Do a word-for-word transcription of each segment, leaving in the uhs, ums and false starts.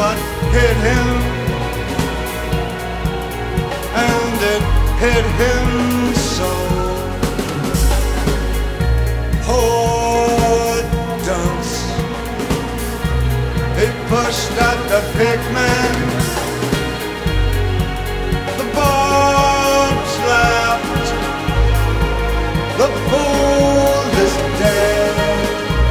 what hit him, and it hit him so. Poor dunce, he pushed at the big man. The barbs laughed, the fool is dead.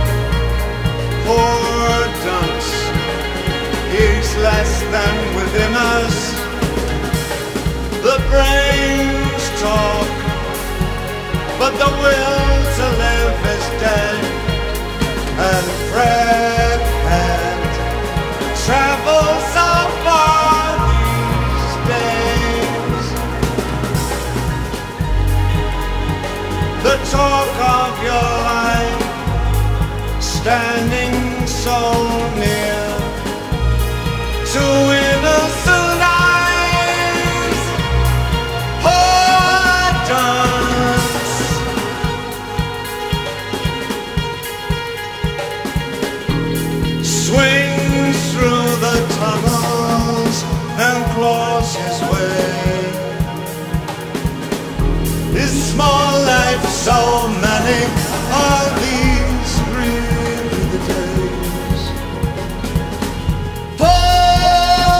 Poor dunce, he's less than within us. The brains talk, but the will to live is dead. And Fred can't travel so far these days. The talk of your life standing so near to innocent eyes. Poor dunce, swings through the tunnels and claws his way. His small life, so many are these really the days. Poor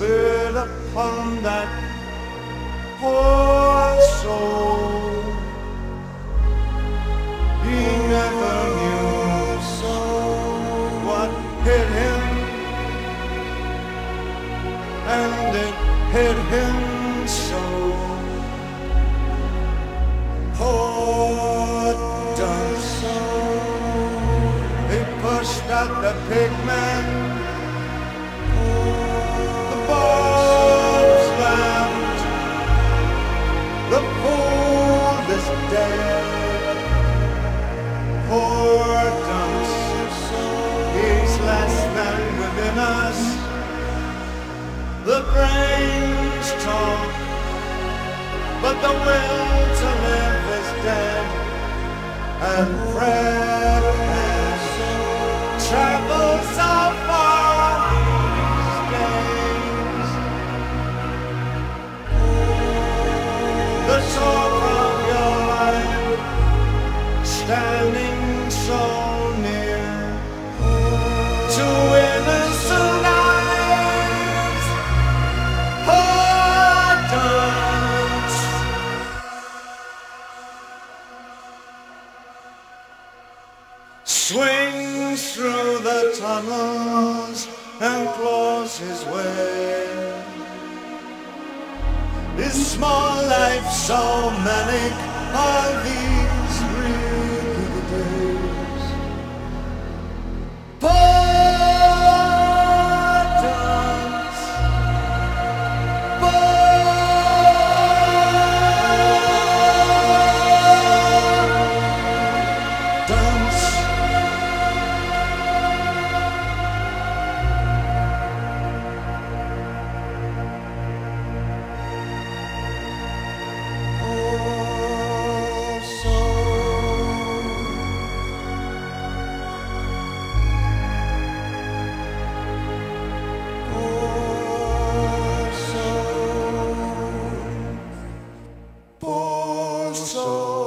spit upon that poor soul. He never knew so what hit him, and it hit him so. Poor dunce, he pushed out the pig man. The bulbs laughed, the fool is dead. Poor dunce, he's less than within us. The brains talk, but the will to live is dead. And Fred has traveled so far these days. The talk of your life, standing so near to innocent eyes. Poor dunce. Swings through the tunnels and claws his way. His small life so manic are these really days. Poor dunce, poor dunce. Poor soul.